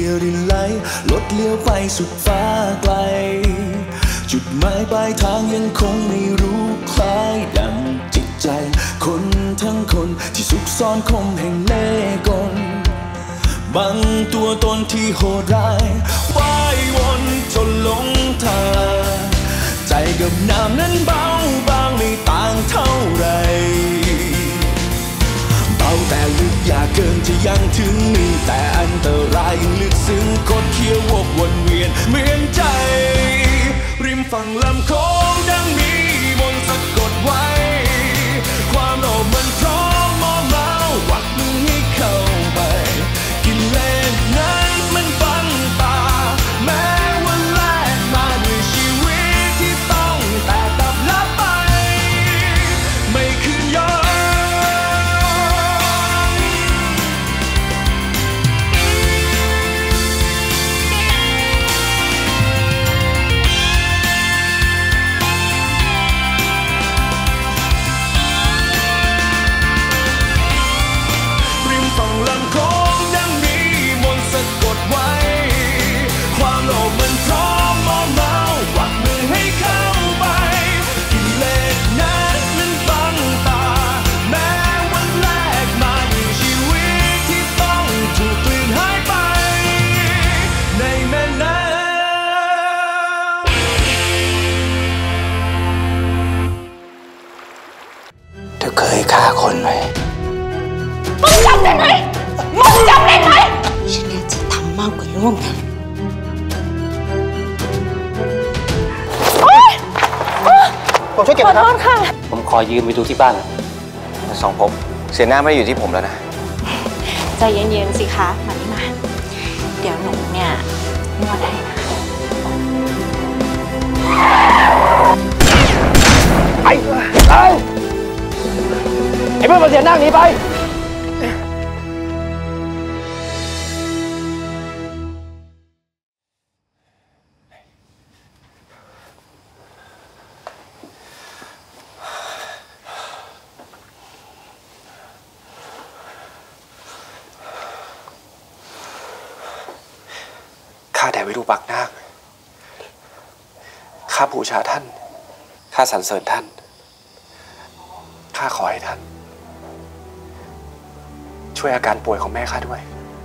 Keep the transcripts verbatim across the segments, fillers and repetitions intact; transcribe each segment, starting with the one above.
รินไหลรถเลี้ยวไปสุดฟ้าไกลจุดหมายปลายทางยังคงไม่รู้คล้ายดังจิตใจคนทั้งคนที่ซุกซ่อนคมแห่งเล่ห์กลบังตัวตนที่โหดร้ายว่ายวนจนหลงทางใจกับน้ำนั้นเบาบางไม่ต่างเท่าไรเบาแต่ลึกยากเกินจะยังถึงมีแต่อันตรายยังลึกซึ้งคดเคี้ยววกวนเวียนเหมือนใจริมฝั่งลำโค้งดังมีมนต์สะกดไว้ความโลภมันพร้อมมอมเมาหวักมือให้เข้าไปกินเลนนั้นมันบังตาแม้วันแรกมาด้วยชีวิตที่ต้องแตกดับลับไปไม่คืนย้อนลำโค้งดังมีมนต์สะกดไว้ความโลภมันพร้อมมอมเมาหวักมือให้เข้าไปกิเลสนั้นมันบังตาแม้วันแรกมาด้วยชีวิตที่ต้องถูกกลืนหายไปในแม่น้ำเธอเคยฆ่าคนไหมมึงจำได้ไหมมึงจำได้ไหมฉันอยากจะทำมากกว่าร่วมกันผมช่วยเก็บนะครับผมขอยืมไปดูที่บ้านสองผมเสียหน้าไม่ได้อยู่ที่ผมแล้วนะใจเย็นๆสิคะมานี่มาเดี๋ยวหนูเนี่ยนวดให้นะไอ้ไอ้ไอ้เพื่อนมาเสียหน้าหนีไปข้าแด่วิรูปักษ์นาคข้าบูชาท่านข้าสรรเสริญท่านข้าขอให้ท่านช่วยอาการป่วยของแม่ข้าด้วย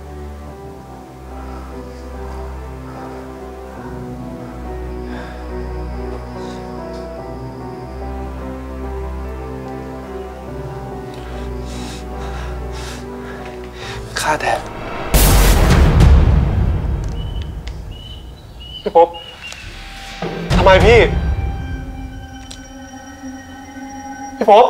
ข้าแด่พี่พบทำไมพี่พี่พบ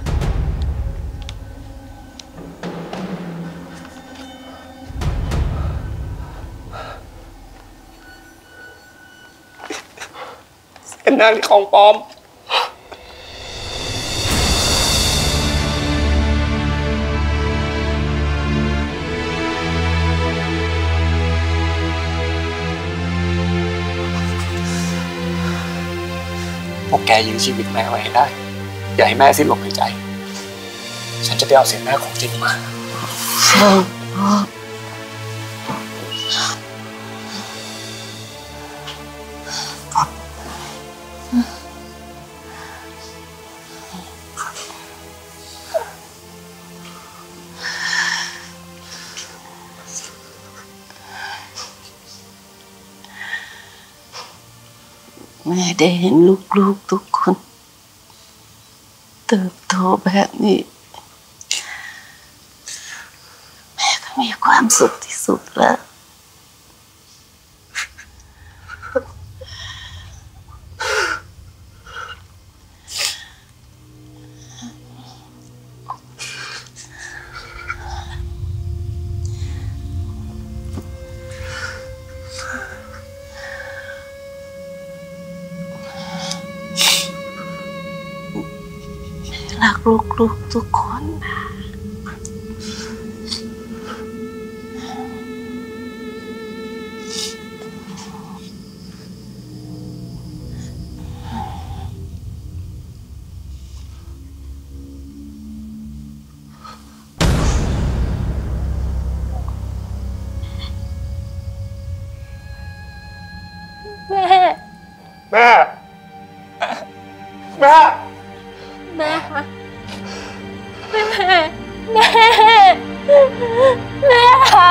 เส้นหน้าที่ของปลอมพวกแกยื้อชีวิตแม่ไว้ให้ได้อย่าให้แม่สิ้นลมหายใจฉันจะไปเอาเสียงแม่ของจริงมาแม่ได้เห็นลูกๆทุกคนเติบโตแบบนี้แม่ก็มีความสุขที่สุดแล้วรักลูกๆทุกคนนะแม่แม่แม่คะแม่แม่แม่คะ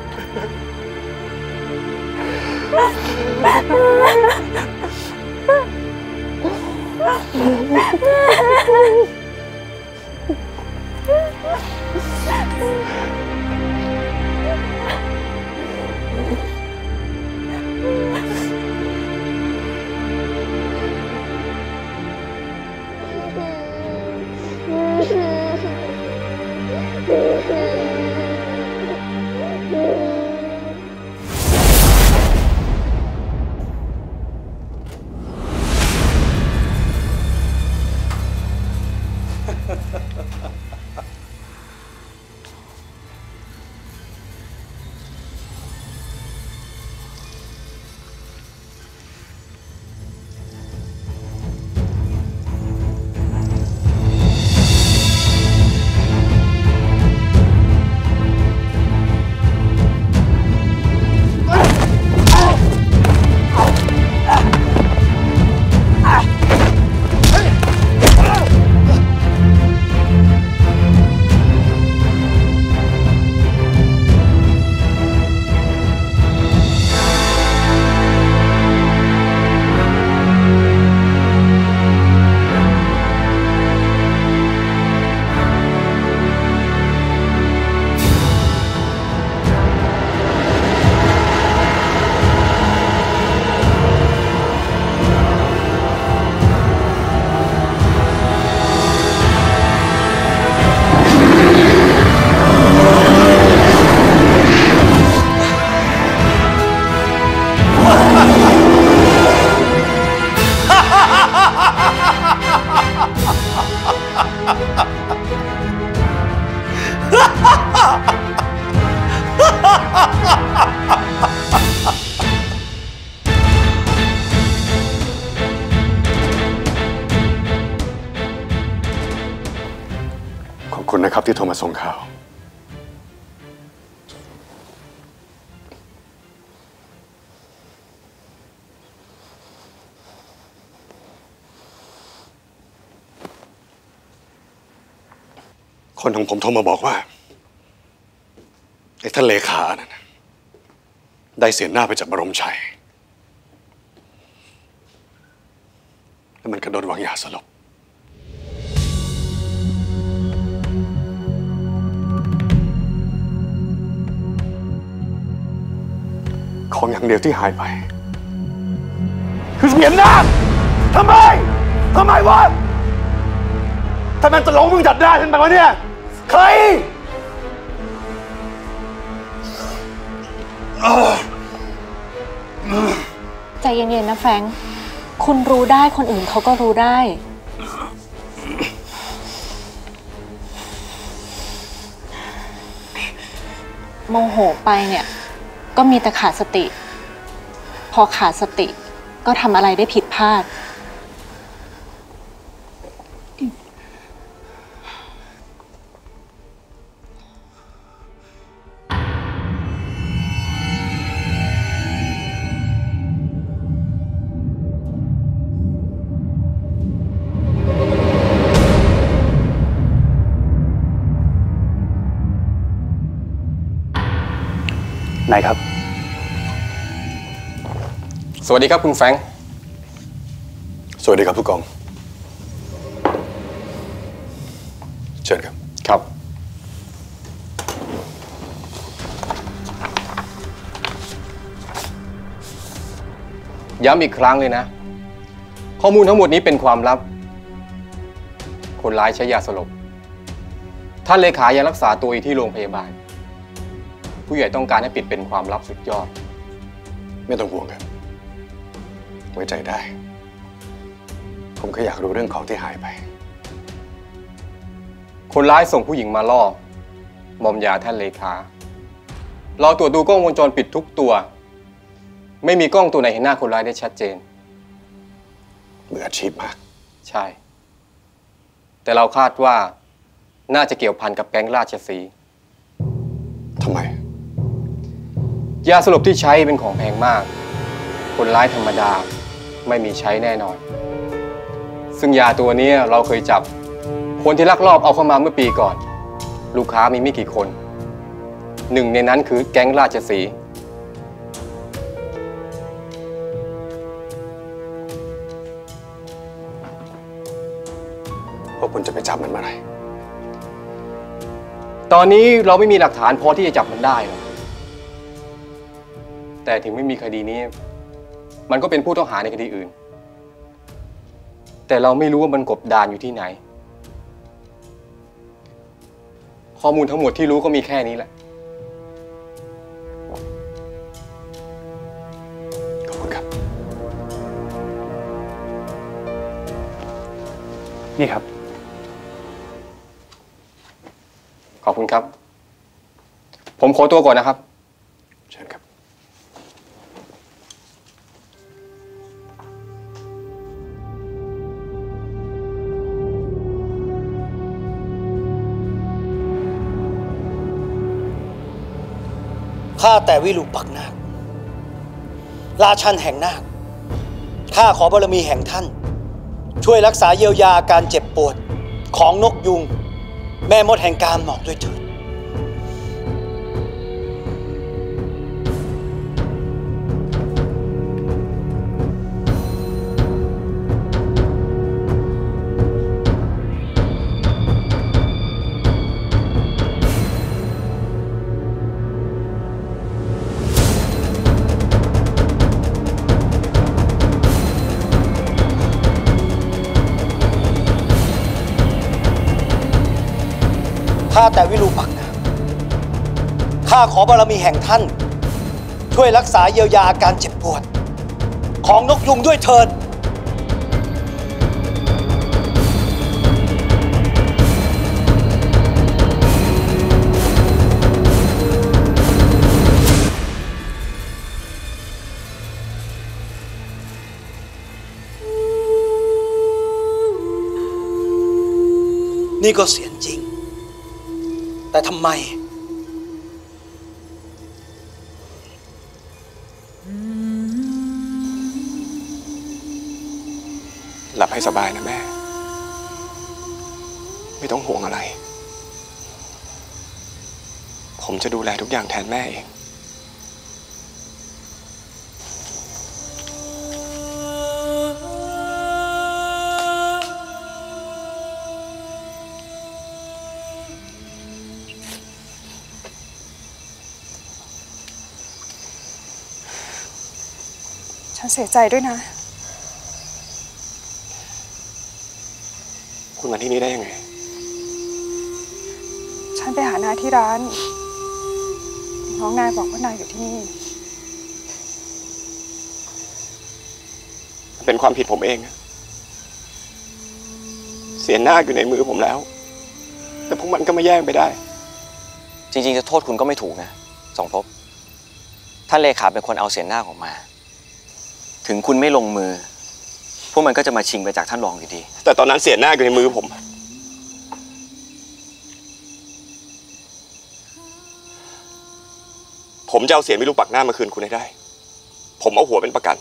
ขอบคุณนะครับที่โทรมาส่งข่าวคนของผมโทรมาบอกว่าไอ้ท่านเลขานั่นได้เสียหน้าไปจากบรมชัยแล้วมันก็โดนวางยาสลบของอย่างเดียวที่หายไปคือเสียหน้าทำไมทำไมวะทำไมจะหลงมึงจัดได้ฉันไปวะเนี่ยใครใจเย็นๆนะแฟรงค์คุณรู้ได้คนอื่นเขาก็รู้ได้โมโหไปเนี่ยก็มีแต่ขาดสติพอขาดสติก็ทำอะไรได้ผิดพลาดไหนครับสวัสดีครับคุณแฟรงค์สวัสดีครับผู้กองเชิญครับครับย้ำอีกครั้งเลยนะข้อมูลทั้งหมดนี้เป็นความลับคนร้ายใช้ยาสลบท่านเลขายังรักษาตัวอยู่ที่โรงพยาบาลผู้ใหญ่ต้องการให้ปิดเป็นความลับสุดยอดไม่ต้องห่วงครับไว้ใจได้ผมแค่อยากรู้เรื่องของที่หายไปคนร้ายส่งผู้หญิงมาล่อมอมยาท่านเลขาเราตรวจดูกล้องวงจรปิดทุกตัวไม่มีกล้องตัวไหนเห็นหน้าคนร้ายได้ชัดเจนมืออาชีพมากใช่แต่เราคาดว่าน่าจะเกี่ยวพันกับแก๊งราชสีห์ทำไมยาสลบที่ใช้เป็นของแพงมากคนร้ายธรรมดาไม่มีใช้แน่นอนซึ่งยาตัวนี้เราเคยจับคนที่ลักลอบเอาเข้ามาเมื่อปีก่อนลูกค้ามีไม่กี่คนหนึ่งในนั้นคือแก๊งราชสีห์พวกคุณจะไปจับมันเมื่อไหร่ตอนนี้เราไม่มีหลักฐานพอที่จะจับมันได้หรอกแต่ถึงไม่มีคดีนี้มันก็เป็นผู้ต้องหาในคดีอื่นแต่เราไม่รู้ว่ามันกบดานอยู่ที่ไหนข้อมูลทั้งหมดที่รู้ก็มีแค่นี้แหละขอบคุณครับนี่ครับขอบคุณครับผมขอตัวก่อนนะครับเชิญครับข้าแต่วิรูปักษ์นาคราชันแห่งนาคข้าขอบารมีแห่งท่านช่วยรักษาเยียวยาอาการเจ็บปวดของนกยุงแม่มดแห่งการหมอกด้วยเถิดข้าแต่วิรูปักษ์นาคข้าขอบารมีแห่งท่านช่วยรักษาเยียวยาอาการเจ็บปวดของนกยุงด้วยเถิดนี่ก็เสียงจริงแต่ทำไมหลับให้สบายนะแม่ไม่ต้องห่วงอะไรผมจะดูแลทุกอย่างแทนแม่เองฉันเสียใจด้วยนะคุณมาที่นี่ได้ยังไงฉันไปหานายที่ร้านน้องนายบอกว่านายอยู่ที่นี่เป็นความผิดผมเองเสียหน้าอยู่ในมือผมแล้วแต่พวกมันก็ไม่แย่งไปได้จริงๆจะโทษคุณก็ไม่ถูกนะสองภพท่านเลขาเป็นคนเอาเสียหน้าออกมาถึงคุณไม่ลงมือพวกมันก็จะมาชิงไปจากท่านรองอยู่ดีแต่ตอนนั้นเสียหน้าอยู่ในมือผมผมจะเอาเสียงวิรูปักษ์หน้ามาคืนคุณให้ได้ผมเอาหัวเป็นประกัน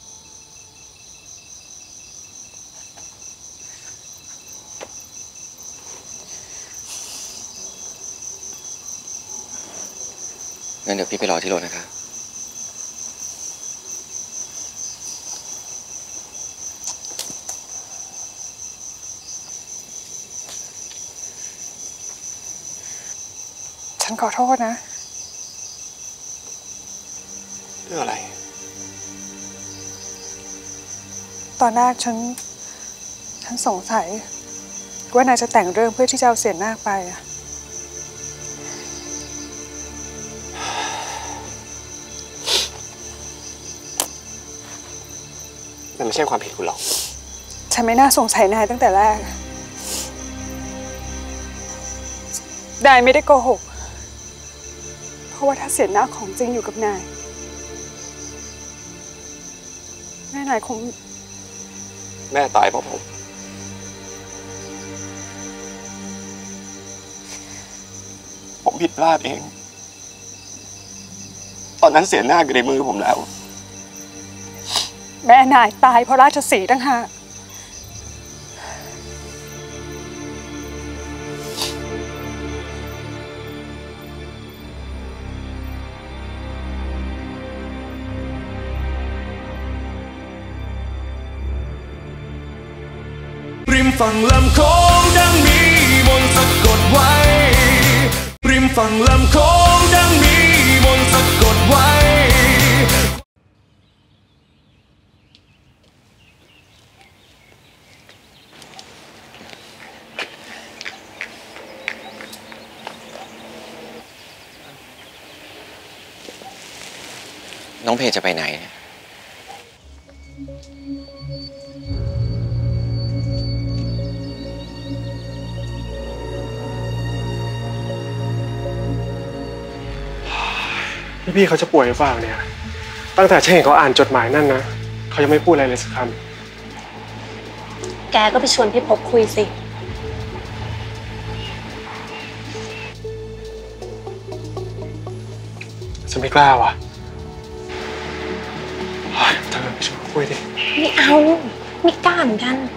งั้นเดี๋ยวพี่ไปรอที่รถนะครับฉันขอโทษนะเรื่องอะไรตอนแรกฉันฉันสงสัยว่านายจะแต่งเรื่องเพื่อที่จะเอาเสียหน้าไปอะมันไม่ใช่ความผิดคุณหรอกฉันไม่น่าสงสัยนายตั้งแต่แรกนายไม่ได้โกหกเพราะว่าถ้าเสียหน้าของจริงอยู่กับนายแม่นายคงแม่ตายเพราะผมผมผิดพลาดเองตอนนั้นเสียหน้าอยู่ในมือผมแล้วแม่นายตายเพราะราชสีห์ตั้งหากริมฝั่งลำโขงดังมีมนต์สะกดไว้ริมฝั่งลำโขงดังมีมนต์สะกดไว้น้องเพจะไปไหนเนี่ยพี่เขาจะป่วยหรือเปล่าเนี่ยตั้งแต่ฉันเห็นเขาอ่านจดหมายนั่นนะเขายังไม่พูดอะไรเลยสักคำแกก็ไปชวนพี่พบคุยสิฉันไม่กล้าว่ะเธอไปชวนเขาคุยดิไม่เอาไม่กล้าเหมือนกัน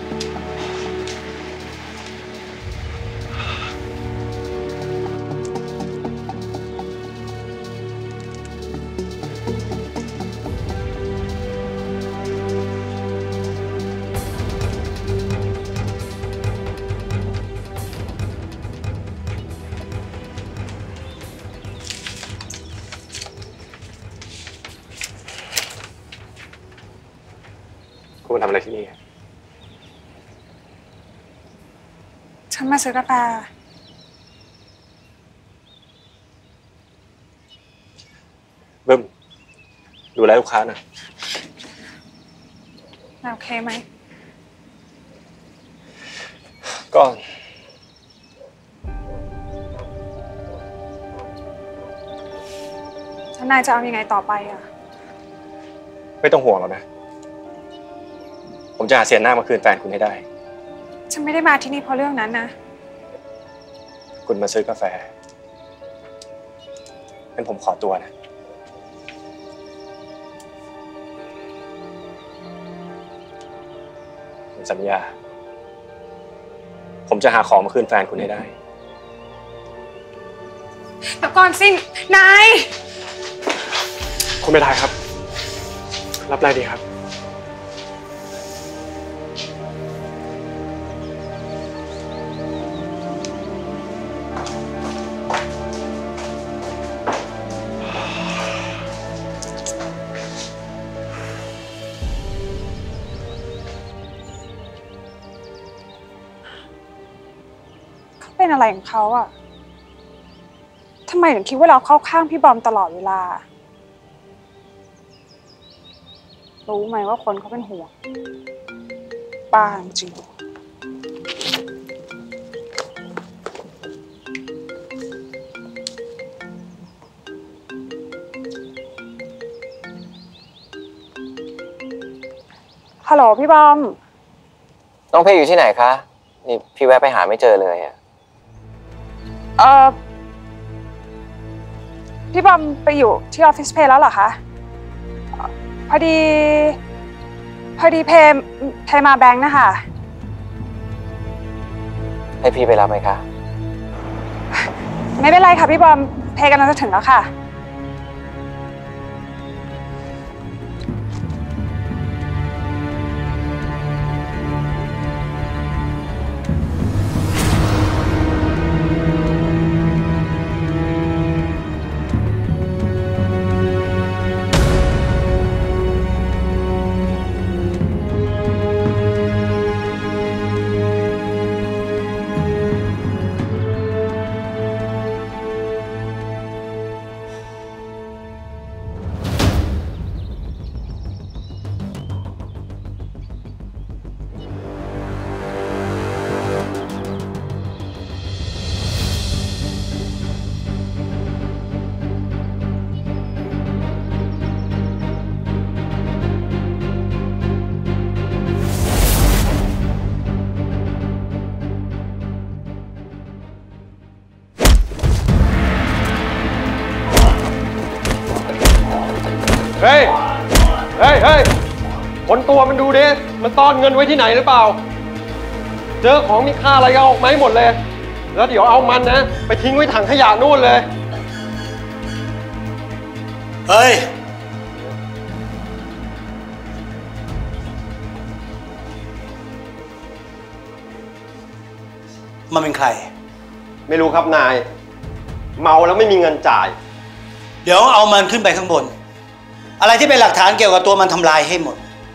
คุณทำอะไรที่นี่ฉันมาซื้อกาแฟเบิ้มดูแลลูกค้านะโอเคไหมก็แล้วนายจะเอายังไงต่อไปอ่ะไม่ต้องห่วงหรอกนะผมจะหาเสียหน้ามาคืนแฟนคุณให้ได้ฉันไม่ได้มาที่นี่เพราะเรื่องนั้นนะคุณมาซื้อกาแฟงั้นผมขอตัวนะผมสัญญาผมจะหาของมาคืนแฟนคุณให้ได้แต่ก่อนสินายคุณไม่ได้ครับรับอะไรดีครับเป็นอะไรของเขาอะทำไมถึงคิดว่าเราเข้าข้างพี่บอมตลอดเวลารู้ไหมว่าคนเขาเป็นห่วงบ้าจริงฮัลโหลพี่บอมน้องเพอยู่ที่ไหนคะนี่พี่แวะไปหาไม่เจอเลยอะเออพี่บอมไปอยู่ที่ออฟฟิศเพย์แล้วเหรอคะพอดีพอดีเพย์เพย์มาแบงค์นะคะให้พี่ไปรับไหมคะไม่เป็นไรค่ะพี่บอมเพย์กำลังจะถึงแล้วค่ะเฮ้ยเฮ้ยเฮ้ยบนตัวมันดูดิมันซ่อนเงินไว้ที่ไหนหรือเปล่าเจอของมีค่าอะไรก็เอาออกมาให้หมดเลยแล้วเดี๋ยวเอามันนะไปทิ้งไว้ถังขยะนู่นเลยเฮ้ยมันเป็นใครไม่รู้ครับนายเมาแล้วไม่มีเงินจ่ายเดี๋ยวเอามันขึ้นไปข้างบนอะไรที่เป็นหลักฐานเกี่ยวกับตัวมันทำลายให้หมด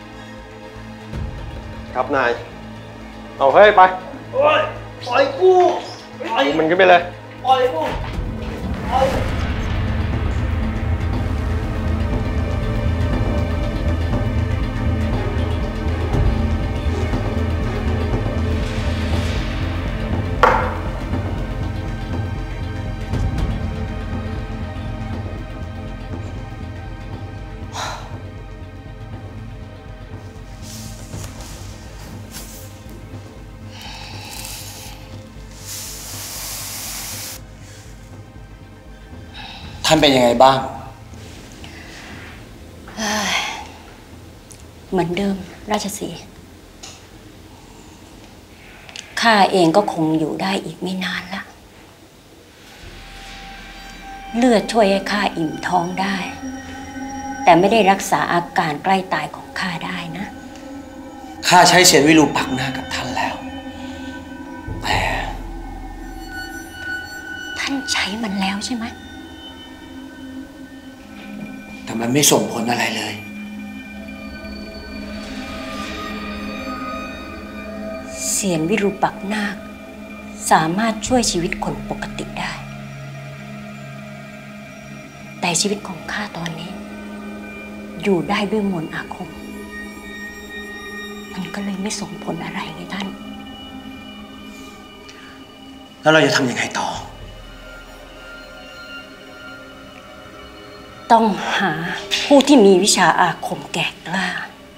ครับนายเอาเฮ้ยไปโอ้ยปล่อยกูปล่อยมันขึ้นไปเลยปล่อยกูปล่อยท่านเป็นยังไงบ้างเหมือนเดิมราชสีห์ข้าเองก็คงอยู่ได้อีกไม่นานละเลือดช่วยให้ข้าอิ่มท้องได้แต่ไม่ได้รักษาอาการใกล้ตายของข้าได้นะข้าใช้เสียนวิรูปักหน้ากับท่านแล้วแต่ท่านใช้มันแล้วใช่ไหมแต่มันไม่ส่งผลอะไรเลยเสียนวิรูปักนาคสามารถช่วยชีวิตคนปกติได้แต่ชีวิตของข้าตอนนี้อยู่ได้ด้วยมนต์อาคมมันก็เลยไม่ส่งผลอะไรไงท่านแล้วเราจะทำยังไงต่อต้องหาผู้ที่มีวิชาอาคมแก่กล้า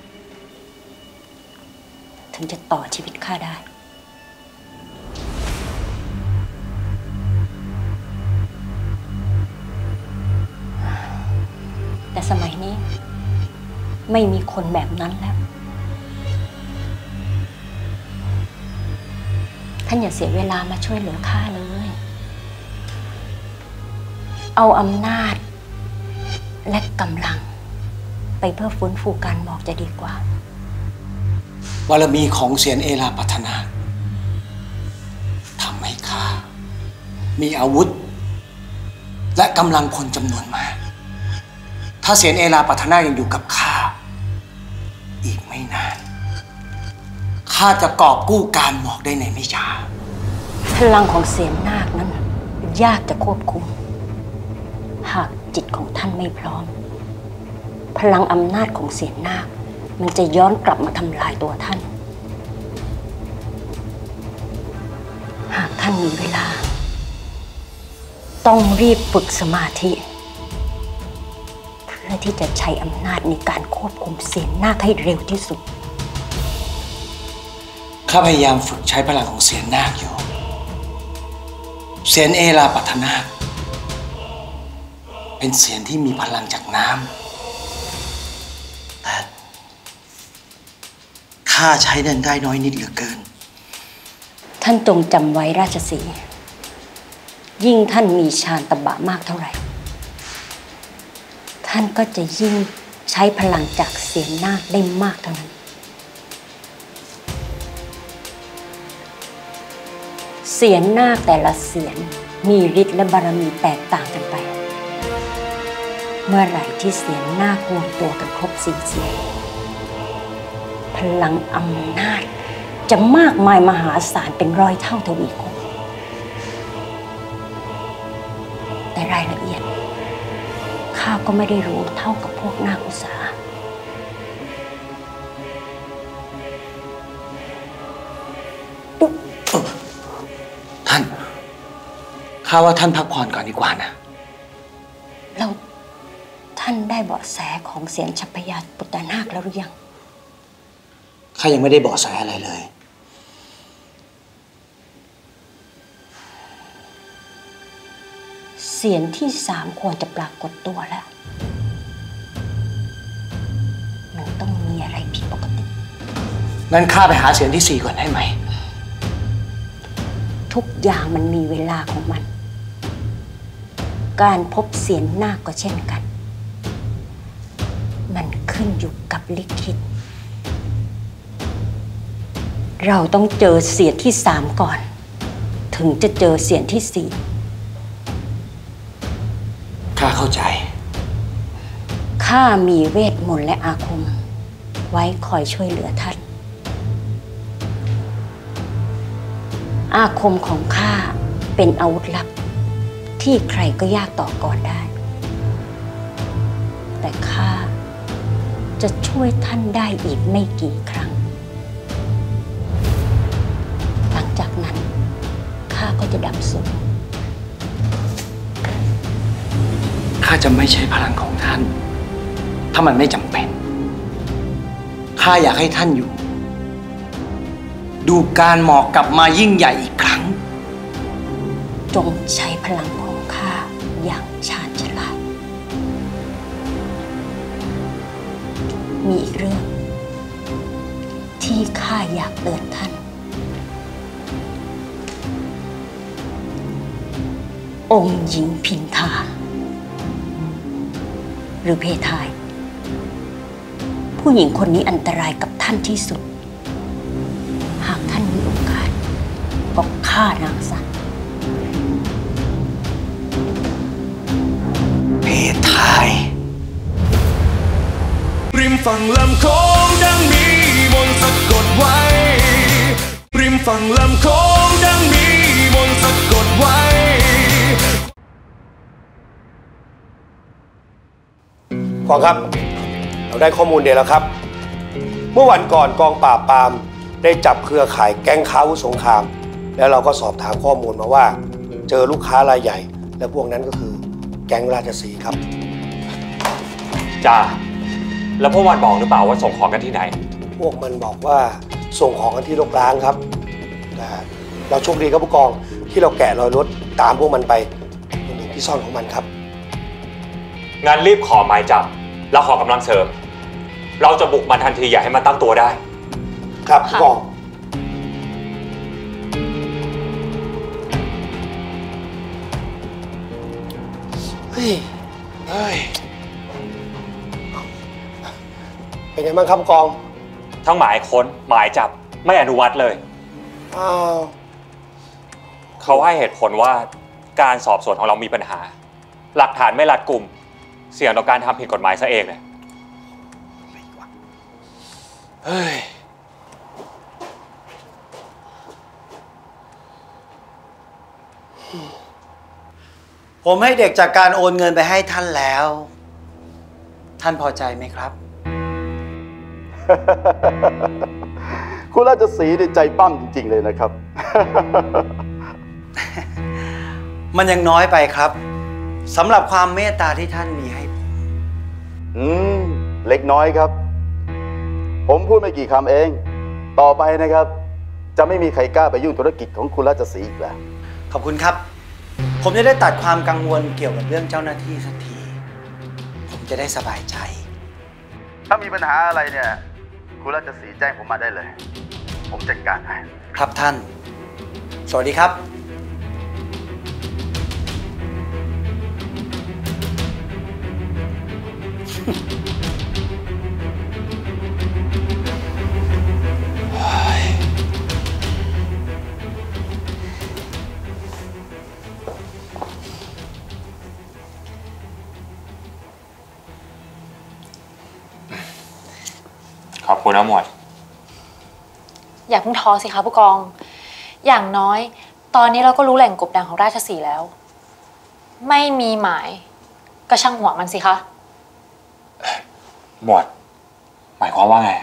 ถึงจะต่อชีวิตข้าได้แต่สมัยนี้ไม่มีคนแบบนั้นแล้วท่านอย่าเสียเวลามาช่วยเหลือข้าเลยเอาอำนาจและกำลังไปเพื่อฟื้นฟูการหมอกจะดีกว่าบารมีของเสียนเอราปัฒนาทำให้ข้ามีอาวุธและกำลังพลจำนวนมากถ้าเสียนเอราปัฒนายังอยู่กับข้าอีกไม่นานข้าจะกอบกู้การหมอกได้ในไม่ช้าพลังของเสียนนาคนั้นยากจะควบคุมหากจิตของท่านไม่พร้อมพลังอำนาจของเสียนนาคมันจะย้อนกลับมาทำลายตัวท่านหากท่านมีเวลาต้องรีบฝึกสมาธิเพื่อที่จะใช้อำนาจในการควบคุมเสียนนาคให้เร็วที่สุดข้าพยายามฝึกใช้พลังของเสียนนาคอยู่เสียนเอราปัฒนาเป็นเสียนที่มีพลังจากน้ำแต่ข้าใช้เดินได้น้อยนิดเหลือเกินท่านจงจำไว้ราชสีห์ยิ่งท่านมีฌานตบะมากเท่าไหร่ท่านก็จะยิ่งใช้พลังจากเสียนนาคได้มากเท่านั้นเสียนนาคแต่ละเสียนมีฤทธิ์และบารมีแตกต่างกันไปเมื่อไหร่ที่เสียนนาครวมตัวกันครบสี่เสียนพลังอำนาจจะมากมายมหาศาลเป็นร้อยเท่าทวีคูณแต่รายละเอียดข้าก็ไม่ได้รู้เท่ากับพวกนาคอุษาท่านข้าว่าท่านพักผ่อนก่อนดีกว่านะแล้วท่านได้เบาะแสของเสียนชัพพยาปุตตนาคแล้วหรือยังข้ายังไม่ได้เบาะแสอะไรเลยเสียนที่สามควรจะปรากฏตัวแล้วมันต้องมีอะไรผิดปงั้นข้าไปหาเสียงที่สี่ก่อนได้ไหมทุกอย่างมันมีเวลาของมัน การพบเสียนนาคก็เช่นกัน มันขึ้นอยู่กับลิขิตเราต้องเจอเสียนที่สามก่อน ถึงจะเจอเสียนที่สี่ข้าเข้าใจข้ามีเวทมนต์และอาคมไว้คอยช่วยเหลือท่านอาคมของข้าเป็นอาวุธลับที่ใครก็ยากต่อกรได้แต่ข้าจะช่วยท่านได้อีกไม่กี่ครั้งหลังจากนั้นข้าก็จะดับสูญข้าจะไม่ใช้พลังของท่านถ้ามันไม่จำเป็นข้าอยากให้ท่านอยู่ดูการหมอกกลับมายิ่งใหญ่อีกครั้งจงใช้พลังของข้าอย่างชาญฉลาดมีอีกเรื่องที่ข้าอยากเตือนท่านองค์หญิงพินทาหรือเพทายผู้หญิงคนนี้อันตรายกับท่านที่สุดหากท่านมีโอกาสก็ฆ่านางซะเพทายริมฝั่งลำโขงดังมีมนต์สะกดไว้ริมฝั่งลำโขงดังมีมนต์สะกดไว้กองครับเราได้ข้อมูลเดียวแล้วครับเมื่อวันก่อนกองปราบปรามได้จับเครือข่ายแก๊งค้าอาวุธสงครามแล้วเราก็สอบถามข้อมูลมาว่าเจอลูกค้ารายใหญ่และพวกนั้นก็คือแก๊งราชสีห์ครับจ้าแล้วพวกมันบอกหรือเปล่าว่าส่งของกันที่ไหนพวกมันบอกว่าส่งของกันที่โรงร้างครับแต่เราโชคดีครับผู้กองที่เราแกะรอยรถตามพวกมันไปจนถึงที่ซ่อนของมันครับงานรีบขอหมายจับแล้วขอกำลังเสริมเราจะบุกมันทันทีอย่าให้มันตั้งตัวได้ครับผู้กองเฮ้ยเฮ้ยเป็นไงบ้างครับผู้กองทั้งหมายค้นหมายจับไม่อนุมัติเลยอ้าวเขาให้เหตุผลว่าการสอบสวนของเรามีปัญหาหลักฐานไม่รัดกุมเสี่ยงต่อการทำผิดกฎหมายซะเองเลยเฮ้ยผมให้เด็กจากการโอนเงินไปให้ท่านแล้วท่านพอใจไหมครับคุณราชสีห์ในใจปั้มจริงๆเลยนะครับมันยังน้อยไปครับสำหรับความเมตตาที่ท่านมีให้ผมอืมเล็กน้อยครับผมพูดไม่กี่คำเองต่อไปนะครับจะไม่มีใครกล้าไปยุ่งธุรกิจของคุณราชสีห์อีกแล้วขอบคุณครับผมจะได้ตัดความกังวลเกี่ยวกับเรื่องเจ้าหน้าที่สักทีผมจะได้สบายใจถ้ามีปัญหาอะไรเนี่ยคุณราชสีห์แจ้งผมมาได้เลยผมจัดการให้ครับท่านสวัสดีครับขอบคุณนะหมวดอย่าเพิ่งท้อสิคะผู้กองอย่างน้อยตอนนี้เราก็รู้แหล่งกบดานของราชสีห์แล้วไม่มีหมายก็ช่างหัวมันสิคะหมวดหมายความว่าไง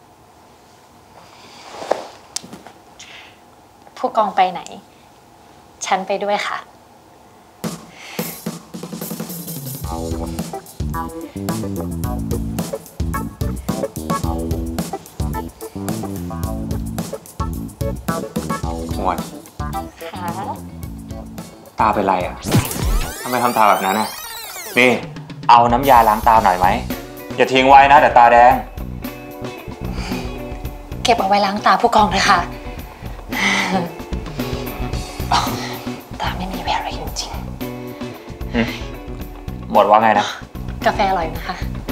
ผู้กองไปไหนฉันไปด้วยค่ะหมวดตาเป็นไรอ่ะทำไมทำตาแบบนั้นอ่ะนี่เอาน้ำยาล้างตาหน่อยไหมอย่าทิ้งไว้นะเดี๋ยวตาแดงเก็บเอาไว้ล้างตาผู้กองเลยค่ะตาไม่มีแววอะไรจริงๆหมดว่าไงนะกาแฟอร่อยนะคะ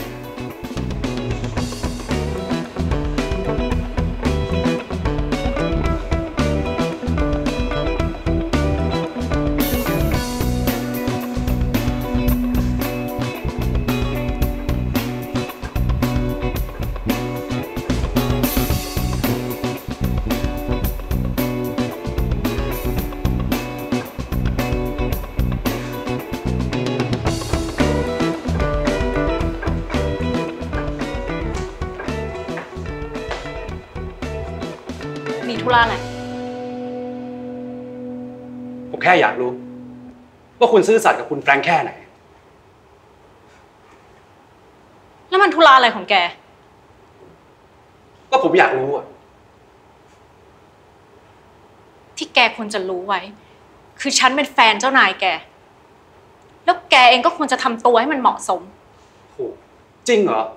ธุระอะไรผมแค่อยากรู้ว่าคุณซื่อสัตย์กับคุณแฟรงค์แค่ไหนแล้วมันธุระอะไรของแกก็ผมอยากรู้อะที่แกควรจะรู้ไว้คือฉันเป็นแฟนเจ้านายแกแล้วแกเองก็ควรจะทำตัวให้มันเหมาะสมโหจริงเหรอ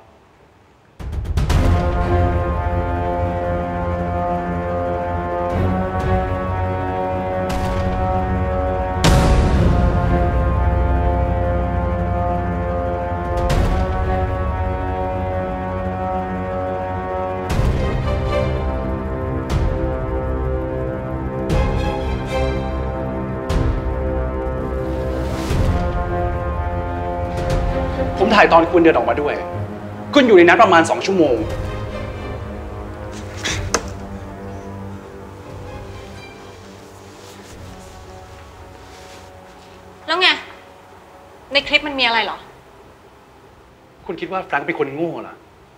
ผมถ่ายตอนคุณเดินออกมาด้วยคุณอยู่ในนั้นประมาณสองชั่วโมงแล้วไงในคลิปมันมีอะไรเหรอคุณคิดว่าแฟรงค์เป็นคนโง่เหรอ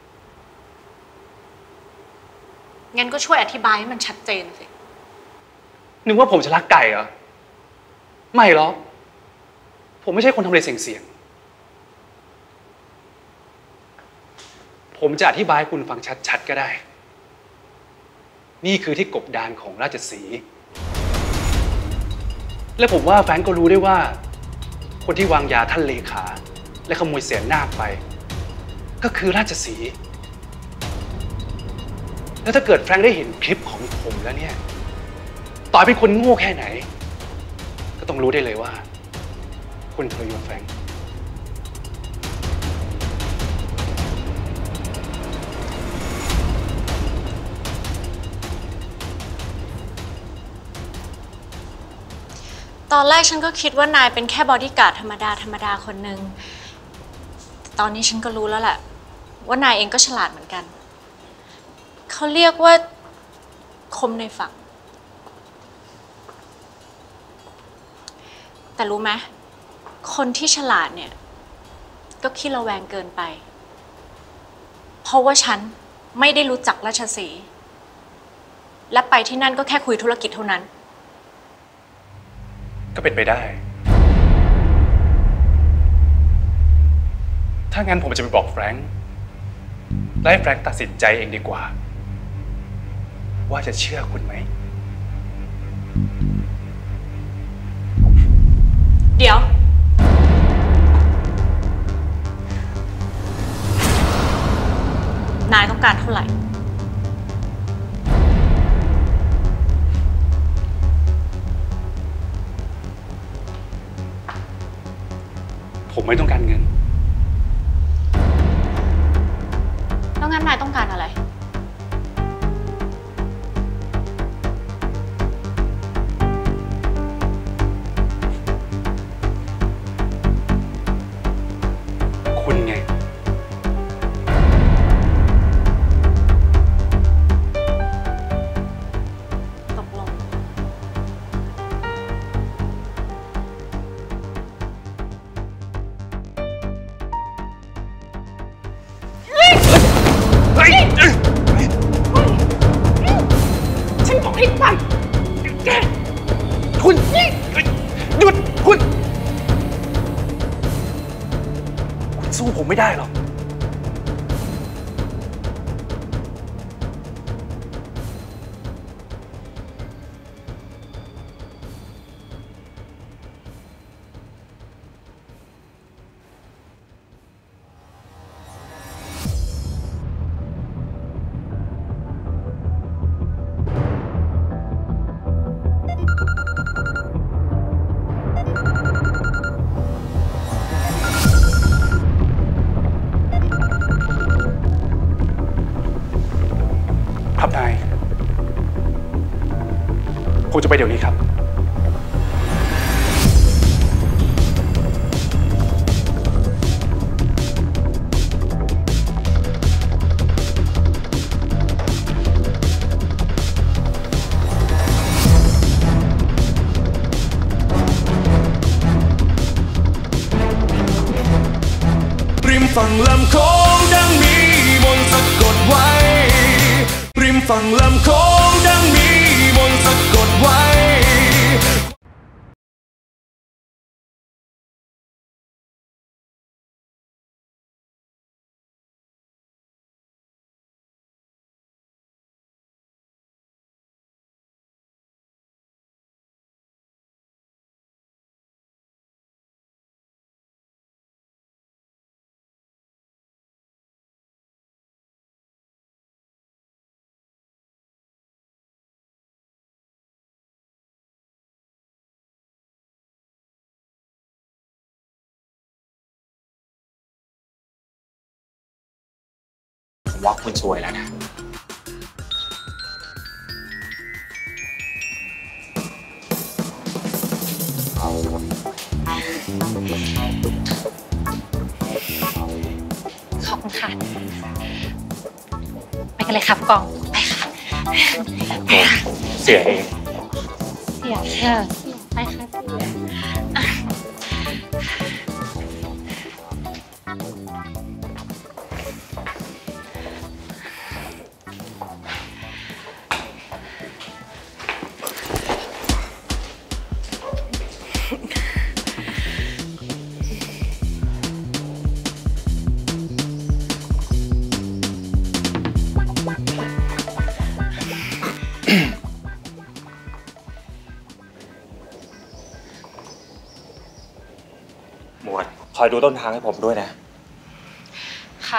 งั้นก็ช่วยอธิบายให้มันชัดเจนสินึกว่าผมจะรักไก่เหรอไม่หรอกผมไม่ใช่คนทำอะไรเสี่ยงผมจะอธิบายให้คุณฟังชัดๆก็ได้นี่คือที่กบดานของราชสีห์และผมว่าแฟรงก์ก็รู้ได้ว่าคนที่วางยาท่านเลขาและขโมยเสียนาคไปก็คือราชสีห์แล้วถ้าเกิดแฟรงก์ได้เห็นคลิปของผมแล้วเนี่ยต่อเป็นคนโง่แค่ไหนก็ต้องรู้ได้เลยว่าคุณทรยศแฟรงก์ตอนแรกฉันก็คิดว่านายเป็นแค่บอดี้การ์ดธรรมดาธรรมดาคนหนึ่งแต่ตอนนี้ฉันก็รู้แล้วแหละว่านายเองก็ฉลาดเหมือนกันเขาเรียกว่าคมในฝักแต่รู้ไหมคนที่ฉลาดเนี่ยก็ขี้ระแวงเกินไปเพราะว่าฉันไม่ได้รู้จักราชสีห์และไปที่นั่นก็แค่คุยธุรกิจเท่านั้นก็เป็นไปได้ถ้างั้นผมจะไปบอกแฟรงค์และให้แฟรงค์ตัดสินใจเองดีกว่าว่าจะเชื่อคุณไหมเดี๋ยวนายต้องการเท่าไหร่ผมไม่ต้องการเงินแล้วงั้นนายต้องการอะไรคุณไงตกลงฉันบอกให้ไปแกคุณนี่หยุดคุณคุณสู้ผมไม่ได้หรอกผมจะไปเดี๋ยวนี้ครับริมฝั่งลำโค้งดังมีมนต์สะกดไว้ริมฝั่งลำโค้งดังมีมนต์สะกดไว้ว่าคุณสวยแล้วนะขอบคุณค่ะ ไปกันเลยครับกองไปค่ะเสียเองเสียค่ะไปค่ะเสียหมวดคอยดูต้นทางให้ผมด้วยนะค่ะ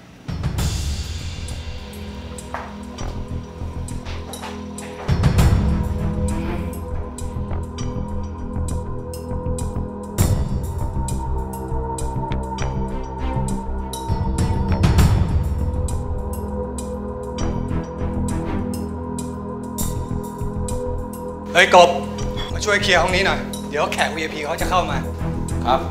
เฮ้ยกบมาช่วยเคลียร์ห้องนี้หน่อยเดี๋ยวแขก วี ไอ พี เขาจะเข้ามาครับ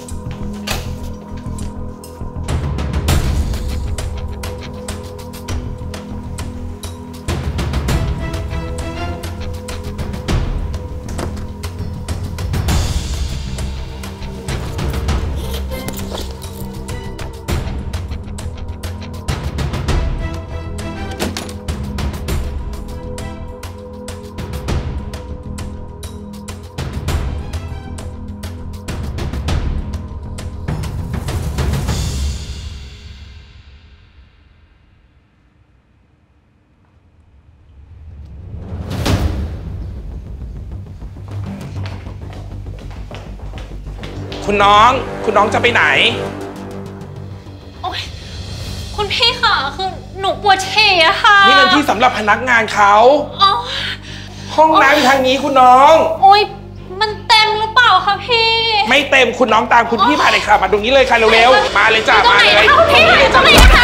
คุณน้อง คุณน้องจะไปไหนโอ๊ยคุณพี่ค่ะคือหนูปวดฉี่อะค่ะนี่มันที่สำหรับพนักงานเขาอ๋อห้องน้ำทางนี้คุณน้องโอ๊ยมันเต็มหรือเปล่าคะพี่ไม่เต็มคุณน้องตามคุณพี่มาเลยค่ะมาตรงนี้เลยค่ะเร็วๆมาเลยจ้ามาเลยพี่ตรงไหนคะ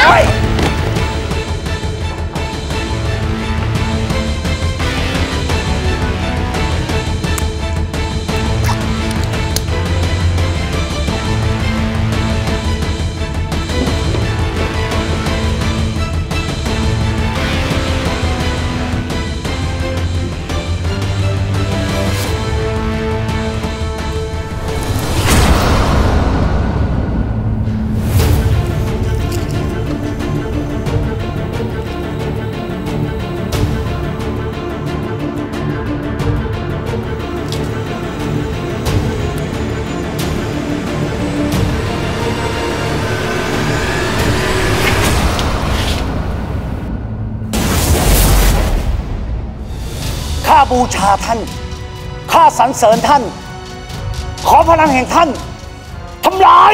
ข้าบูชาท่านข้าสรรเสริญท่านขอพลังแห่งท่านทำลาย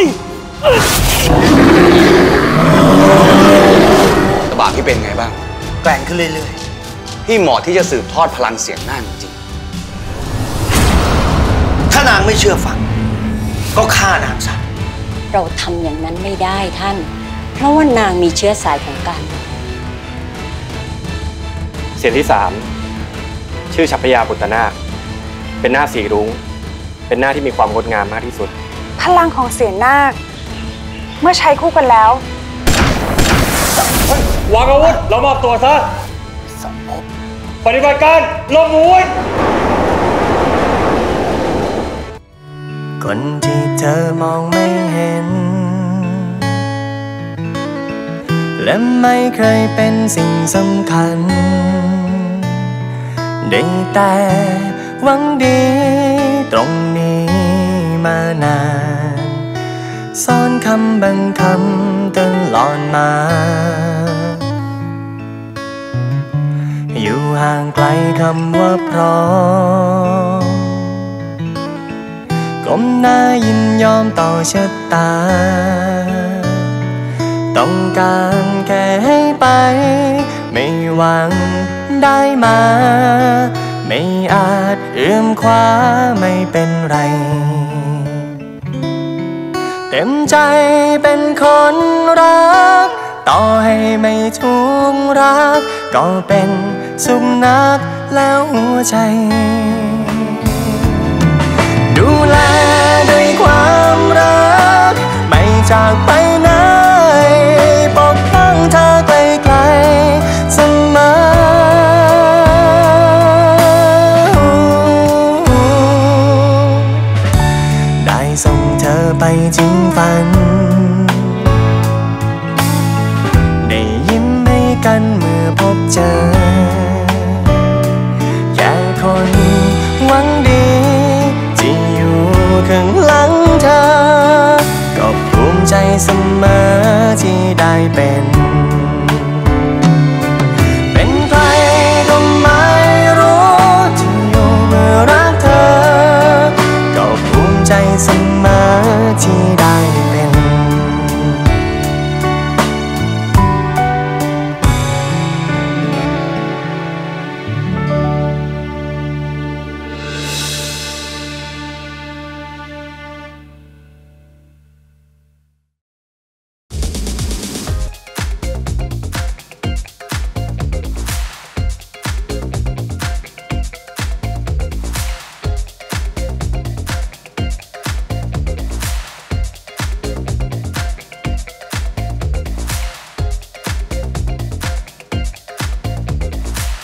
ตะบะพี่เป็นไงบ้างแกร่งขึ้นเรื่อยๆพี่เหมาะที่จะสืบทอดพลังเสียงน่านจริงถ้านางไม่เชื่อฟังก็ฆ่านางซะเราทำอย่างนั้นไม่ได้ท่านเพราะว่านางมีเชื้อสายของกันเสียงที่สามชื่อชัพพยาบุตรนาคเป็นหน้าสีรุ้งเป็นหน้าที่มีความงดงามมากที่สุดพลังของเสียนนาคเมื่อใช้คู่กันแล้ววางอาวุธเรามอบตัวซะปฏิบัติการลงมือคนที่เธอมองไม่เห็นและไม่เคยเป็นสิ่งสำคัญได้แต่หวังดีตรงนี้มานานซ่อนคำบางคำตลอดมาอยู่ห่างไกลคำว่าพร้อมก้มหน้ายินยอมต่อชะตาต้องการแค่ให้ไปไม่หวังได้มาไม่อาจเอื้อมคว้าไม่เป็นไรเต็มใจเป็นคนรักต่อให้ไม่ถูกรักก็เป็นสุนัขแล้วหัวใจดูแลด้วยความรักไม่จากไปไหนปกป้องเธอไกลๆเสมอได้ส่งเธอไปถึงฝันได้ยิ้มให้กันเมื่อพบเจอแค่คนหวังดีที่อยู่ข้างหลัง